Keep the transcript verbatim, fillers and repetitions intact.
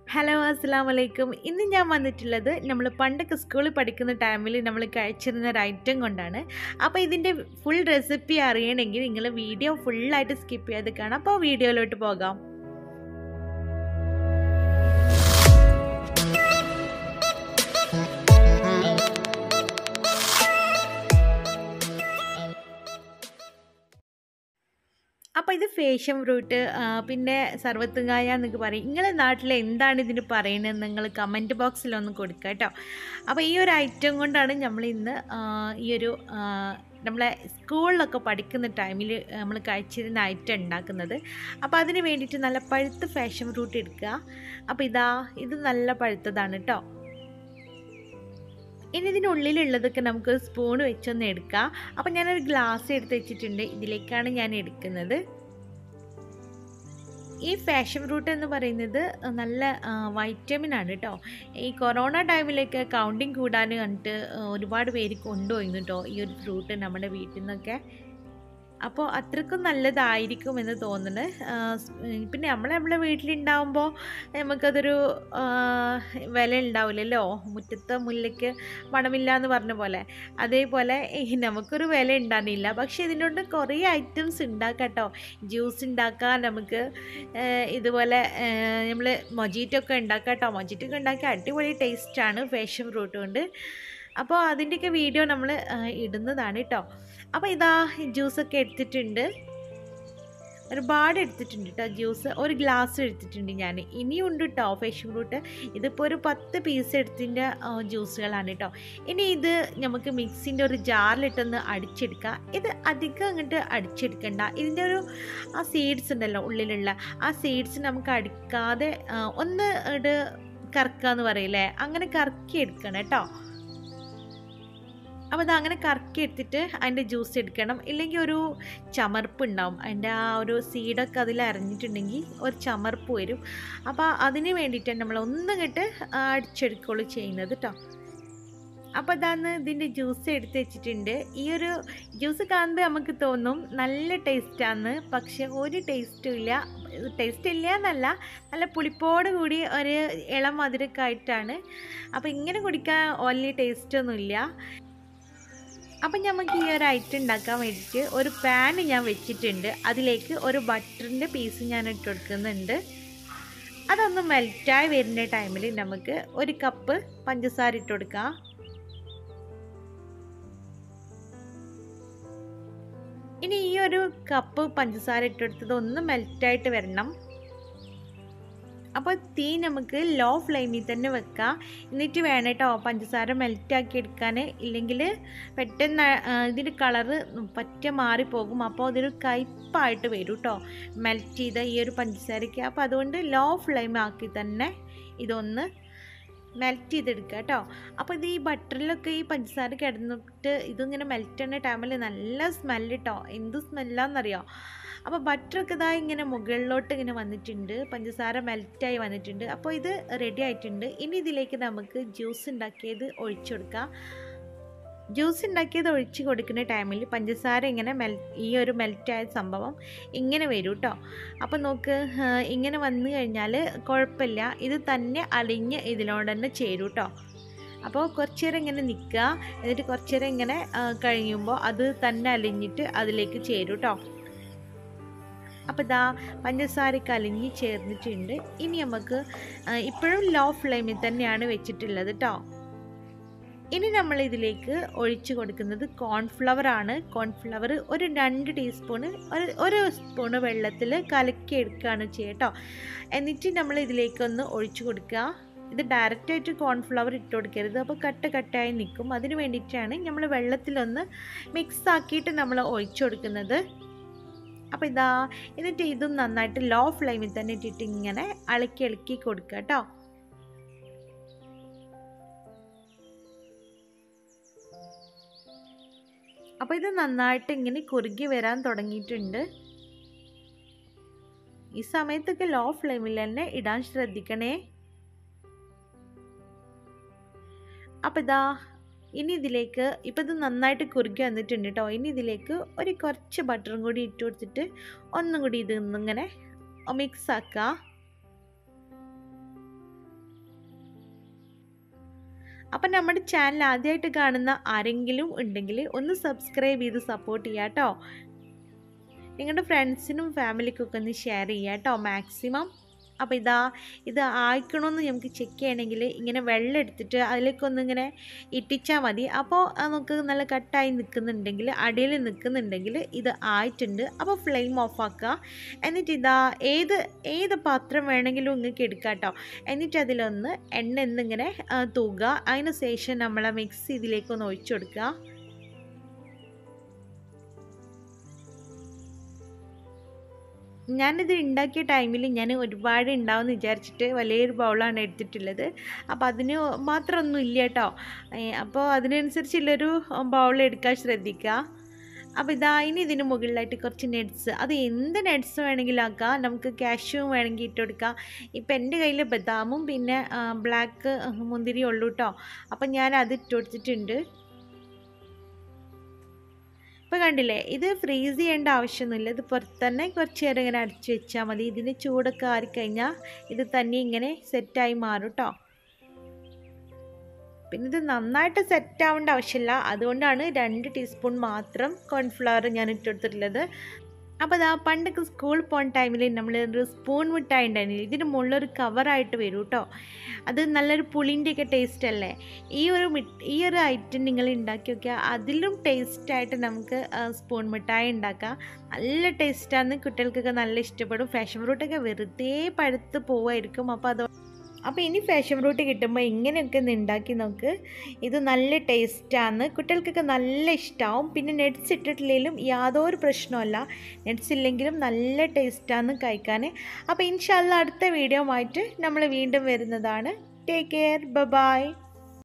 Hello അസ്സലാമു അലൈക്കും. ഇന്ന് ഞാൻ വന്നിട്ടുള്ളത് നമ്മൾ പണ്ടൊക്കെ സ്കൂളിൽ പഠിക്കുന്ന ടൈമിൽ നമ്മൾ കഴിച്ചിരുന്ന ഒരു ഐറ്റം കൊണ്ടാണ്. അപ്പോൾ ഇതിൻ്റെ ഫുൾ റെസിപ്പി അറിയണമെങ്കിൽ നിങ്ങൾ വീഡിയോ ഫുള്ളായിട്ട് സ്കിപ്പ് ചെയ്ത് കാണാം. അപ്പോൾ വീഡിയോയിലോട്ട് പോകാം. അപ്പോൾ ഇത് ഫേഷൻ ഫ്രൂട്ട് പിന്നെ സർവത്തുങ്ങായ എന്നൊക്കെ പറയും. നിങ്ങളുടെ നാട്ടിൽ എന്താണ് ഇതിന് പറയുന്നത് നിങ്ങൾ കമൻറ്റ് ബോക്സിലൊന്ന് കൊടുക്കുക കേട്ടോ. അപ്പോൾ ഈ ഒരു ഐറ്റം കൊണ്ടാണ് നമ്മൾ ഇന്ന് ഈ ഒരു നമ്മളെ സ്കൂളിലൊക്കെ പഠിക്കുന്ന ടൈമിൽ നമ്മൾ കഴിച്ചിരുന്ന ഐറ്റം ഉണ്ടാക്കുന്നത്. അപ്പോൾ അതിന് വേണ്ടിയിട്ട് നല്ല പഴുത്ത ഫാഷൻ ഫ്രൂട്ട് എടുക്കുക. അപ്പോൾ ഇതാ ഇത് നല്ല പഴുത്തതാണ് കേട്ടോ. ഇനി ഇതിനുള്ളിലുള്ളതൊക്കെ നമുക്ക് സ്പൂൺ വെച്ചൊന്ന് എടുക്കാം. അപ്പം ഞാനൊരു ഗ്ലാസ് എടുത്ത് വെച്ചിട്ടുണ്ട്. ഇതിലേക്കാണ് ഞാൻ എടുക്കുന്നത്. ഈ ഫാഷൻ ഫ്രൂട്ട് എന്ന് പറയുന്നത് നല്ല വൈറ്റമിൻ ആണ് കേട്ടോ. ഈ കൊറോണ ടൈമിലൊക്കെ കൗണ്ടിങ് കൂടാൻ കണ്ടിട്ട് ഒരുപാട് പേര് കൊണ്ടുപോയിരുന്നു കേട്ടോ ഈ ഒരു ഫ്രൂട്ട് നമ്മുടെ വീട്ടിൽ നിന്നൊക്കെ. അപ്പോൾ അത്രയ്ക്കും നല്ലതായിരിക്കും എന്ന് തോന്നുന്നത്. പിന്നെ നമ്മൾ നമ്മളെ വീട്ടിലുണ്ടാകുമ്പോൾ നമുക്കതൊരു വില ഉണ്ടാവില്ലല്ലോ. മുറ്റത്തെ മുല്ലയ്ക്ക് മണമില്ല എന്ന് പറഞ്ഞ പോലെ അതേപോലെ നമുക്കൊരു വില ഉണ്ടാകുന്നില്ല. പക്ഷേ ഇതിനോട് കുറേ ഐറ്റംസ് ഉണ്ടാക്കാം കേട്ടോ. ജ്യൂസ് ഉണ്ടാക്കാം, നമുക്ക് ഇതുപോലെ നമ്മൾ മൊജീറ്റോ ഒക്കെ ഉണ്ടാക്കാം കേട്ടോ. മൊജീറ്റോ ഒക്കെ ഉണ്ടാക്കി അടിപൊളി ടേസ്റ്റാണ് ഫാഷൻ ഫ്രൂട്ട് കൊണ്ട്. അപ്പോൾ അതിൻ്റെയൊക്കെ വീഡിയോ നമ്മൾ ഇടുന്നതാണ് കേട്ടോ. അപ്പോൾ ഇതാ ജ്യൂസൊക്കെ എടുത്തിട്ടുണ്ട്, ഒരുപാട് എടുത്തിട്ടുണ്ട് കേട്ടോ ജ്യൂസ്. ഒരു ഗ്ലാസ് എടുത്തിട്ടുണ്ട് ഞാൻ. ഇനിയും ഉണ്ട് കേട്ടോ ഫാഷൻ ഫ്രൂട്ട്. ഇതിപ്പോൾ ഒരു പത്ത് പീസ് എടുത്തിൻ്റെ ജ്യൂസുകളാണ് കേട്ടോ. ഇനി ഇത് നമുക്ക് മിക്സിൻ്റെ ഒരു ജാറിലിട്ടൊന്ന് അടിച്ചെടുക്കാം. ഇത് അധികം അങ്ങോട്ട് അടിച്ചെടുക്കണ്ട. ഇതിൻ്റെ ഒരു ആ സീഡ്സ് ഉണ്ടല്ലോ ഉള്ളിലുള്ള ആ സീഡ്സ് നമുക്ക് അടിക്കാതെ ഒന്ന് ഇത് കറക്കുക എന്ന് പറയില്ലേ, അങ്ങനെ കറക്കി എടുക്കണം കേട്ടോ. അപ്പോൾ അത് അങ്ങനെ കറക്കി എടുത്തിട്ട് അതിൻ്റെ ജ്യൂസ് എടുക്കണം. ഇല്ലെങ്കിൽ ഒരു ചമർപ്പ് ഉണ്ടാവും. അതിൻ്റെ ആ ഒരു സീഡൊക്കെ അതിൽ അരഞ്ഞിട്ടുണ്ടെങ്കിൽ ഒരു ചമർപ്പ് വരും. അപ്പോൾ അതിന് വേണ്ടിയിട്ടാണ് നമ്മൾ ഒന്നിങ്ങോട്ട് അടിച്ചെടുക്കുകയുള്ളൂ ചെയ്യുന്നത് കേട്ടോ. അപ്പോൾ അതാണ് ഇതിൻ്റെ ജ്യൂസ് എടുത്ത് വെച്ചിട്ടുണ്ട്. ഈ ഒരു ജ്യൂസ് കാണുമ്പോൾ നമുക്ക് തോന്നും നല്ല ടേസ്റ്റാണ്, പക്ഷെ ഒരു ടേസ്റ്റും ഇല്ല. ടേസ്റ്റ് ഇല്ല എന്നല്ല, നല്ല പുളിപ്പോട് കൂടി ഒരു ഇളം മധുരമൊക്കെ ആയിട്ടാണ്. അപ്പോൾ ഇങ്ങനെ കുടിക്കാൻ വലിയ ടേസ്റ്റൊന്നുമില്ല. അപ്പം നമുക്ക് ഈ ഒരു ഐറ്റം ഉണ്ടാക്കാൻ വേണ്ടിയിട്ട് ഒരു പാൻ ഞാൻ വെച്ചിട്ടുണ്ട്. അതിലേക്ക് ഒരു ബട്ടറിൻ്റെ പീസ് ഞാൻ ഇട്ട് കൊടുക്കുന്നുണ്ട്. അതൊന്ന് മെൽറ്റായി വരുന്ന ടൈമിൽ നമുക്ക് ഒരു കപ്പ് പഞ്ചസാര ഇട്ട് കൊടുക്കാം. ഇനി ഈ ഒരു കപ്പ് പഞ്ചസാര ഇട്ടെടുത്തത് ഒന്ന് മെൽറ്റായിട്ട് വരണം. അപ്പോൾ തീ നമുക്ക് ലോ ഫ്ലെയിമിൽ തന്നെ വെക്കാം. എന്നിട്ട് വേണം കേട്ടോ പഞ്ചസാര മെൽറ്റാക്കി എടുക്കാൻ. ഇല്ലെങ്കിൽ പെട്ടെന്ന് ഇതിൻ്റെ കളറ് പറ്റ മാറിപ്പോകും. അപ്പോൾ അതൊരു കയ്പ്പായിട്ട് വരും കേട്ടോ മെൽറ്റ് ചെയ്ത ഈ ഒരു പഞ്ചസാരയ്ക്ക്. അപ്പോൾ അതുകൊണ്ട് ലോ ഫ്ലെയിം ആക്കി തന്നെ ഇതൊന്ന് മെൽറ്റ് ചെയ്തെടുക്കുക കേട്ടോ. അപ്പോൾ ഇത് ഈ ബട്ടറിലൊക്കെ ഈ പഞ്ചസാര കിടന്നിട്ട് ഇതിങ്ങനെ മെൽറ്റ് ചെയ്യുന്ന ടൈമിൽ നല്ല സ്മെല്ല് കേട്ടോ. എന്ത് സ്മെല്ലാന്നറിയോ. അപ്പോൾ ബട്ടറൊക്കെ ഇതാ ഇങ്ങനെ മുകളിലോട്ട് ഇങ്ങനെ വന്നിട്ടുണ്ട്, പഞ്ചസാര മെൽറ്റായി വന്നിട്ടുണ്ട്. അപ്പോൾ ഇത് റെഡി ആയിട്ടുണ്ട്. ഇനി ഇതിലേക്ക് നമുക്ക് ജ്യൂസ് ഉണ്ടാക്കിയത് ഒഴിച്ചു കൊടുക്കാം. ജ്യൂസ് ഉണ്ടാക്കിയത് ഒഴിച്ച് കൊടുക്കുന്ന ടൈമിൽ പഞ്ചസാര ഇങ്ങനെ മെൽ ഈ ഒരു മെൽറ്റായ സംഭവം ഇങ്ങനെ വരും കേട്ടോ. അപ്പോൾ നോക്ക്, ഇങ്ങനെ വന്നു കഴിഞ്ഞാൽ കുഴപ്പമില്ല, ഇത് തന്നെ അലിഞ്ഞ് ഇതിനോട് തന്നെ ചേരും കേട്ടോ. അപ്പോൾ കുറച്ച് നേരം ഇങ്ങനെ നിൽക്കുക. എന്നിട്ട് കുറച്ച് നേരം ഇങ്ങനെ കഴിയുമ്പോൾ അത് തന്നെ അലിഞ്ഞിട്ട് അതിലേക്ക് ചേരും കേട്ടോ. അപ്പോൾ ഇതാ പഞ്ചസാരയ്ക്ക് അലിഞ്ഞ് ചേർന്നിട്ടുണ്ട്. ഇനി നമുക്ക് ഇപ്പോഴും ലോ ഫ്ലെയിമിൽ തന്നെയാണ് വെച്ചിട്ടുള്ളത് കേട്ടോ. ഇനി നമ്മൾ ഇതിലേക്ക് ഒഴിച്ചു കൊടുക്കുന്നത് കോൺഫ്ലവർ ആണ്. കോൺഫ്ലവർ ഒരു രണ്ട് ടീസ്പൂണ് ഒരു ഒരു സ്പൂണ് വെള്ളത്തിൽ കലക്കി എടുക്കുകയാണ് ചെയ്യുക കേട്ടോ. എന്നിട്ട് നമ്മൾ ഇതിലേക്കൊന്ന് ഒഴിച്ചു കൊടുക്കുക. ഇത് ഡയറക്റ്റായിട്ട് കോൺഫ്ലവർ ഇട്ട് കൊടുക്കരുത്, അപ്പോൾ കട്ട കട്ടായി നിൽക്കും. അതിന് വേണ്ടിയിട്ടാണ് നമ്മൾ വെള്ളത്തിലൊന്ന് മിക്സ് ആക്കിയിട്ട് നമ്മൾ ഒഴിച്ചു കൊടുക്കുന്നത്. അപ്പോൾ ഇതാ എന്നിട്ട് ഇതും നന്നായിട്ട് ലോ ഫ്ലെയിമിൽ തന്നെ ഇട്ടിട്ട് ഇങ്ങനെ ഇളക്കി ഇളക്കി കൊടുക്കുക കേട്ടോ. അപ്പോൾ ഇത് നന്നായിട്ട് ഇങ്ങനെ കുറുകി വരാൻ തുടങ്ങിയിട്ടുണ്ട്. ഈ സമയത്തൊക്കെ ലോ ഫ്ലെയിമിൽ തന്നെ ഇടാൻ ശ്രദ്ധിക്കണേ. അപ്പോൾ ഇതാ ഇനി ഇതിലേക്ക് ഇപ്പോൾ ഇത് നന്നായിട്ട് കുറുകി വന്നിട്ടുണ്ട് കേട്ടോ. ഇനി ഇതിലേക്ക് ഒരു കുറച്ച് ബട്ടറും കൂടി ഇട്ട് കൊടുത്തിട്ട് ഒന്നും കൂടി ഇത് ഇങ്ങനെ മിക്സ് ആക്കുക. അപ്പം നമ്മുടെ ചാനൽ ആദ്യമായിട്ട് കാണുന്ന ആരെങ്കിലും ഉണ്ടെങ്കിൽ ഒന്ന് സബ്സ്ക്രൈബ് ചെയ്ത് സപ്പോർട്ട് ചെയ്യാം കേട്ടോ. നിങ്ങളുടെ ഫ്രണ്ട്സിനും ഫാമിലിക്കൊക്കെ ഒന്ന് ഷെയർ ചെയ്യാം കേട്ടോ മാക്സിമം. അപ്പോൾ ഇതാ ഇത് ആയിക്കണമെന്ന് നമുക്ക് ചെക്ക് ചെയ്യണമെങ്കിൽ ഇങ്ങനെ വെള്ളം എടുത്തിട്ട് അതിലേക്കൊന്നിങ്ങനെ ഇട്ടിച്ചാൽ മതി. അപ്പോൾ നമുക്ക് നല്ല കട്ടായി നിൽക്കുന്നുണ്ടെങ്കിൽ, അടിയിൽ നിൽക്കുന്നുണ്ടെങ്കിൽ ഇത് ആയിട്ടുണ്ട്. അപ്പോൾ ഫ്ലെയിം ഓഫ് ആക്കുക. എന്നിട്ട് ഇതാ ഏത് ഏത് പാത്രം വേണമെങ്കിലും നിങ്ങൾക്ക് എടുക്കാം കേട്ടോ. എന്നിട്ട് അതിലൊന്ന് എണ്ണ എന്നിങ്ങനെ തൂകുക. അതിന് ശേഷം നമ്മൾ മിക്സ് ഇതിലേക്കൊന്ന് ഒഴിച്ചു കൊടുക്കുക. ഞാനിത് ഉണ്ടാക്കിയ ടൈമിൽ ഞാൻ ഒരുപാട് ഉണ്ടാവുമെന്ന് വിചാരിച്ചിട്ട് വലിയൊരു ബൗളാണ് എടുത്തിട്ടുള്ളത്. അപ്പോൾ അതിന് മാത്രമൊന്നും ഇല്ല കേട്ടോ. അപ്പോൾ അതിനനുസരിച്ചുള്ളൊരു ബൗൾ എടുക്കാൻ ശ്രദ്ധിക്കുക. അപ്പോൾ ഇതാ ഇനി ഇതിന് മുകളിലായിട്ട് കുറച്ച് നട്ട്സ്, അത് എന്ത് നട്ട്സ് വേണമെങ്കിലും ആക്കാം. നമുക്ക് കാഷ്യൂവും വേണമെങ്കിൽ ഇട്ട് കൊടുക്കാം. ഇപ്പം എൻ്റെ കയ്യിൽ ബദാമും പിന്നെ ബ്ലാക്ക് മുന്തിരി ഉള്ളൂ കേട്ടോ. അപ്പം ഞാൻ അത് ഇട്ട് കൊടുത്തിട്ടുണ്ട്. ഇപ്പോൾ കണ്ടില്ലേ, ഇത് ഫ്രീസ് ചെയ്യേണ്ട ആവശ്യമൊന്നുമില്ല. ഇത് പുറത്ത് തന്നെ കുറച്ച് നേരം ഇങ്ങനെ അടച്ചു വെച്ചാൽ മതി. ഇതിന് ചൂടൊക്കെ ആറിക്കഴിഞ്ഞാൽ ഇത് തന്നെ ഇങ്ങനെ സെറ്റായി മാറും കേട്ടോ. പിന്നെ ഇത് നന്നായിട്ട് സെറ്റ് ആവേണ്ട ആവശ്യമില്ല. അതുകൊണ്ടാണ് രണ്ട് ടീസ്പൂൺ മാത്രം കോൺഫ്ലവർ ഞാൻ ഇട്ടെടുത്തിട്ടുള്ളത്. അപ്പോൾ അതാ പണ്ടൊക്കെ സ്കൂൾ പോകുന്ന ടൈമിൽ നമ്മൾ ഒരു സ്പൂൺ മിഠായി ഉണ്ടായിരുന്നു. ഇതിന് മുകളിലൊരു കവറായിട്ട് വരും കേട്ടോ. അത് നല്ലൊരു പുളിൻ്റെയൊക്കെ ടേസ്റ്റ് അല്ലേ. ഈ ഒരു ഈ ഒരു ഐറ്റം നിങ്ങൾ ഉണ്ടാക്കി നോക്കിയാൽ അതിലും ടേസ്റ്റായിട്ട് നമുക്ക് സ്പൂൺ മിഠായി ഉണ്ടാക്കാം. നല്ല ടേസ്റ്റാണ്, കുട്ടികൾക്കൊക്കെ നല്ല ഇഷ്ടപ്പെടും. ഫാഷൻ ഫ്രൂട്ടൊക്കെ വെറുതെ പഴുത്ത് പോവായിരിക്കും. അപ്പോൾ അത് അപ്പോൾ ഇനി ഫാഷൻ ഫ്രൂട്ട് കിട്ടുമ്പോൾ ഇങ്ങനെയൊക്കെ ഒന്ന് ഉണ്ടാക്കി നോക്ക്. ഇത് നല്ല ടേസ്റ്റാണ്, കുട്ടികൾക്കൊക്കെ നല്ല ഇഷ്ടമാവും. പിന്നെ നട്ട്സ് ഇട്ടിട്ടില്ലെങ്കിലും യാതൊരു പ്രശ്നമല്ല, നട്ട്സ് ഇല്ലെങ്കിലും നല്ല ടേസ്റ്റാണ് കഴിക്കാൻ. അപ്പോൾ ഇൻഷാ അല്ലാഹ് അടുത്ത വീഡിയോ ആയിട്ട് നമ്മൾ വീണ്ടും വരുന്നതാണ്. Take care, bye by.